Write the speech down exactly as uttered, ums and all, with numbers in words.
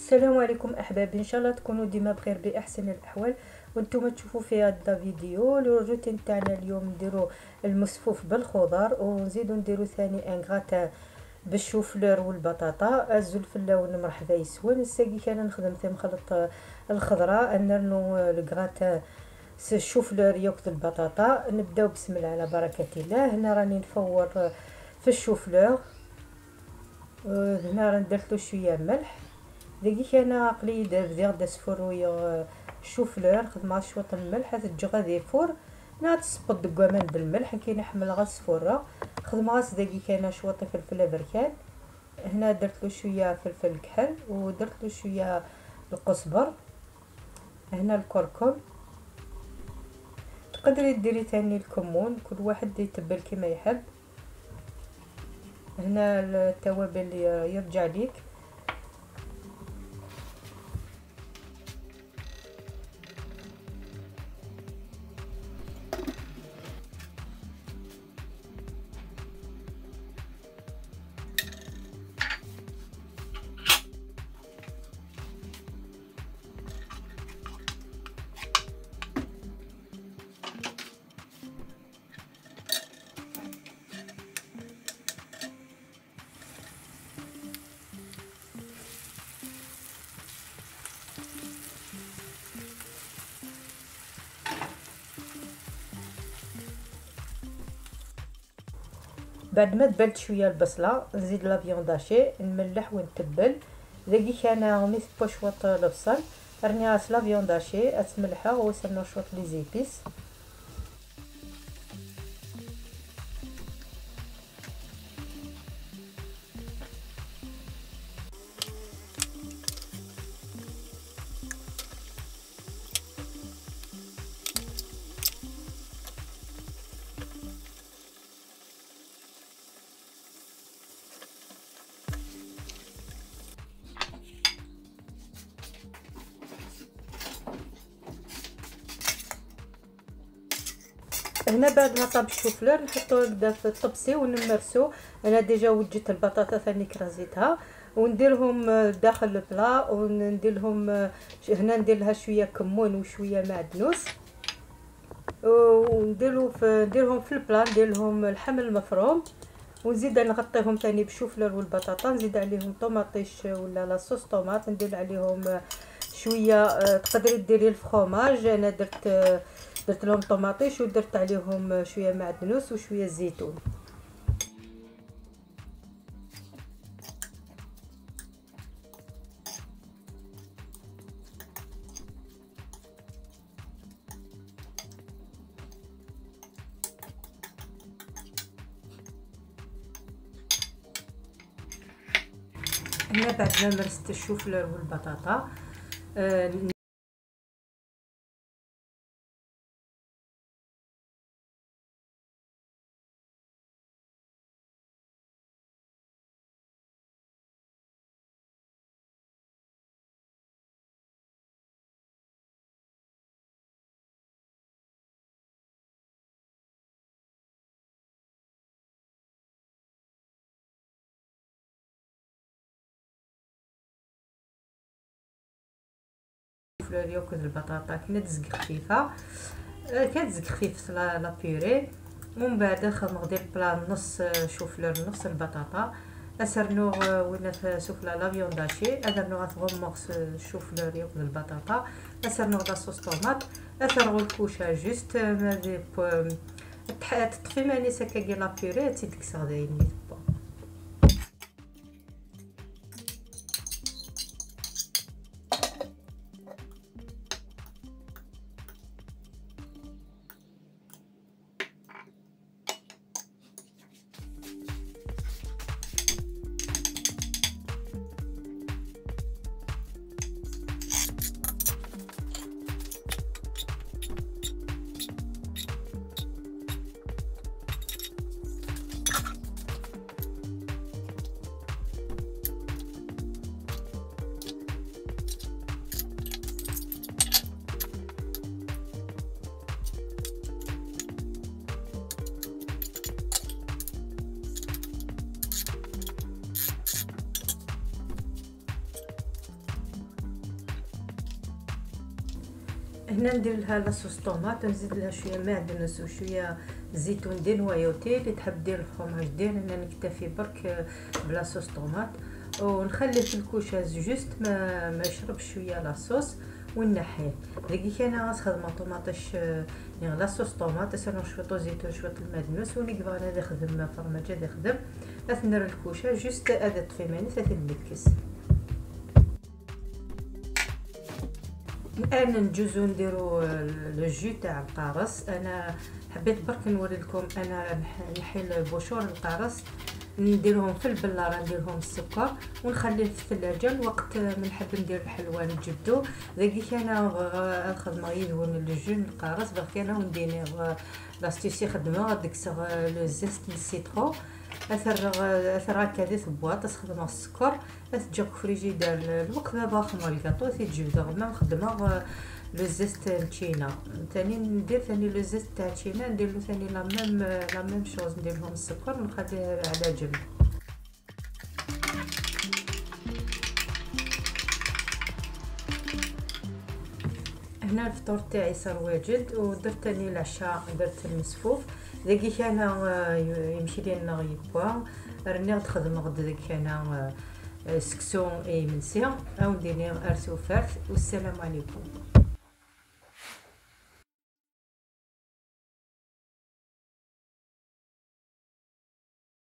السلام عليكم احبابي، ان شاء الله تكونوا ديما بخير باحسن الاحوال. وانتم تشوفوا في هذا الفيديو الروتين تاعنا اليوم نديروا المسفوف بالخضر، ونزيدوا نديروا ثاني ان غاتا بالشوفلور والبطاطا. الزلفله والمرحبا يسون الساقي كان نخدم في مخلط الخضراء نرنو الكغاتا الشوفلور ياكل البطاطا. نبداو بسم الله على بركه الله. هنا راني نفور في الشوفلور، هنا راه درت له شويه ملح. دقيقة انا قليد بدي غدا سفرويا الشوفلور خدمة شوط الملح تجي غادي فور نعت تصبط دكوامان بالملح كي نحمل غاس فورة خدمة غاس دقيقة انا شوط فلفل بركان. هنا درت له شويه فلفل كحل ودرت له شويه القزبر. هنا الكركم، تقدري ديري ثاني الكمون، كل واحد يتبل كما يحب. هنا التوابل يرجع ليك. بعد ما تبلت شويه البصله نزيد لا فيونداشي نملح ونتبل. دقيقه انا غميس بشوط البصل راني غاس لا فيونداشي اتملحها وسنو شوط لي زيبيس. هنا بعد ما طاب الشوفلور نحطو هكذا في الطبسي ونمرسو. انا ديجا وجدت البطاطا ثاني كرازيتها ونديرهم داخل البلا وندير لهم هنا ندير لها شويه كمون وشويه معدنوس ونديرو في نديرهم في البلا. ندير لهم اللحم المفروم ونزيد نغطيهم ثاني بالشوفلور والبطاطا. نزيد عليهم طوماطيش ولا لاصوص طوماط، ندير عليهم شويه تقدري ديري الفخوماج. انا درت درت لهم طوماطيش ودرت عليهم شويه معدنوس وشويه زيتون. هنا بعد ما مرست الشوفلور والبطاطا آه الشوفلور ياكل البطاطا كي تزق خفيفه كتزق خفيف لا بيوري. ومن بعد نغدي البلا نص شوفلور نص البطاطا اسرنو وين سوفلا لا فيونداشي ادرنو غتغمغس الشوفلور ياكل البطاطا اسرنو غدا صوص طوماط اثرغو الكوشه جوست مادي تطفي ماني سكاكي لا بيوري تيدك صغدايني. هنا ندير لها لاصوص طوماط، نزيد لها شويه معدنوس وشويه زيتون ديال نوايوتي. اللي تحب دير الفرماج دير، انا نكتفي برك بلاصوص طوماط ونخليه في الكوشاز جوست ما ما يشرب شويه لاصوص ونحيه. دقيقه انا غنخدم طوماطيش يعني لاصوص طوماط سنو شويه زيتون شويه المعدنوس ونقبل انا نخدم فرماج هذا خدم اثنر الكوشه جوست هذا طفي ماني ثلاثة المكس. الان نجوزو نديرو لو جو تاع القارص. انا حبيت برك نوري لكم انا نحي البوشور القارص نديرهم في البلاره، نديرهم السكر ونخليه في الثلاجه. وقت ما نحب ندير الحلوى نجبدو. دقيقه انا الخدمه يدون لو جو القارص برك انا وندير لاستيسي خدمه ديك لو زيست السيترو اثر اثر هكا في بواط تخدم السكر تجيك فريجيدار الوقت ما باخمر الكاطو تجبد ما نخدمها لو زيست تشينا ثاني ندير ثاني لو زيست تاع تشينا ندير له ثاني لا ميم لا ميم شوز ندير لهم السكر ونخليه على جنب. هنا الفطور تاعي صار واجد ودرت ثاني العشاء درت المسفوف. دقيقه انا يمشي لينا غيبوا راني غنخدم غدا دقيقه انا سكسون اي منسيه او ندير ارسو فرث. والسلام عليكم.